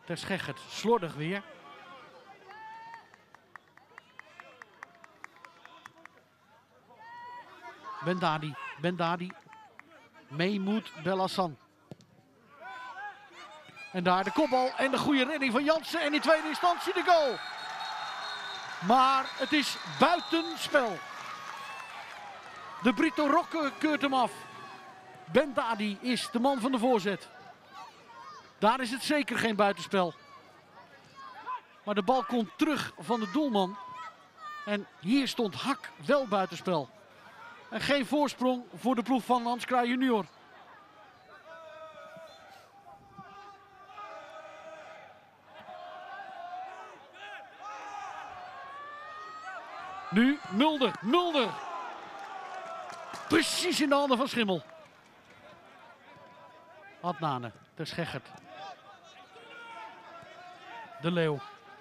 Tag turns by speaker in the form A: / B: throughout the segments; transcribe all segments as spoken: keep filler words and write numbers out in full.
A: Ter Scheggert, slordig weer. Bendadi, Bendadi. Meemoed Belhassan. En daar de kopbal en de goede redding van Jansen. En in tweede instantie de goal. Maar het is buitenspel. De Brito Rokke keurt hem af. Bendadi is de man van de voorzet. Daar is het zeker geen buitenspel. Maar de bal komt terug van de doelman. En hier stond Hak wel buitenspel. En geen voorsprong voor de ploeg van Hans Kraaij junior. Nu Mulder, Mulder. Precies in de handen van Schimmel. Adnane, Ter Scheggert. De Leeuw.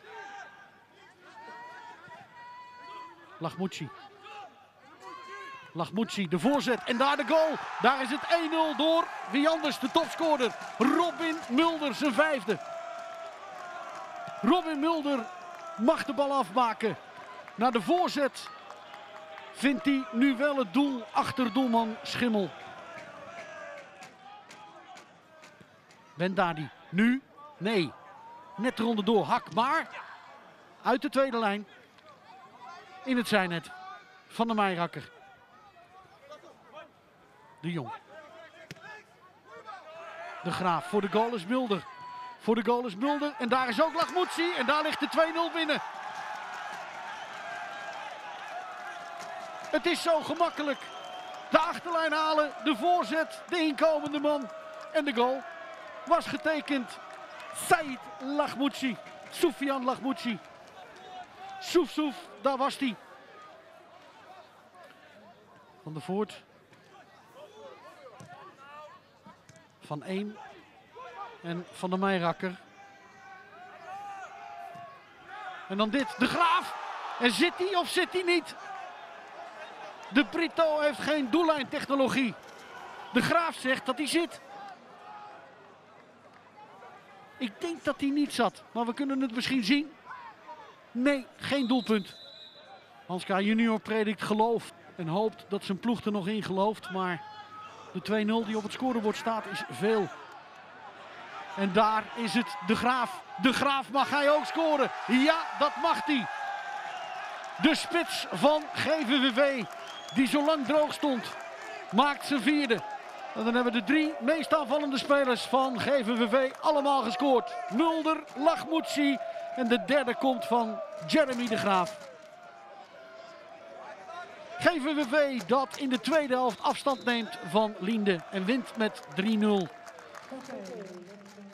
A: Lachmouchi. Lachmouchi, de voorzet en daar de goal. Daar is het één nul door wie anders, de topscorer. Robin Mulder, zijn vijfde. Robin Mulder mag de bal afmaken. Na de voorzet vindt hij nu wel het doel achter doelman Schimmel. Bendadi, nu? Nee. Net de ronde door, Hak, maar uit de tweede lijn. In het zijnet van de Meijerakker. De Jong. De Graaf, voor de goal is Mulder. Voor de goal is Mulder en daar is ook Lachmouchi en daar ligt de twee nul binnen. Het is zo gemakkelijk. De achterlijn halen, de voorzet, de inkomende man en de goal. Was getekend Said Lachmouchi, Soufiane Lachmouchi. Soef Soef, daar was hij. Van der Voort. Van één. En Van der Meijerakker. En dan dit, de Graaf. En zit hij of zit hij niet? De Brito heeft geen doellijntechnologie. De Graaf zegt dat hij zit. Ik denk dat hij niet zat, maar we kunnen het misschien zien. Nee, geen doelpunt. Hans Kraaij junior predikt geloof en hoopt dat zijn ploeg er nog in gelooft. Maar de twee nul die op het scorebord staat is veel. En daar is het de Graaf. De Graaf, mag hij ook scoren? Ja, dat mag hij. De spits van G V V V, die zo lang droog stond, maakt zijn vierde. En dan hebben de drie meest aanvallende spelers van G V V V allemaal gescoord. Mulder, Lachmouchi en de derde komt van Jeremy de Graaf. G V V V dat in de tweede helft afstand neemt van Liende en wint met drie nul.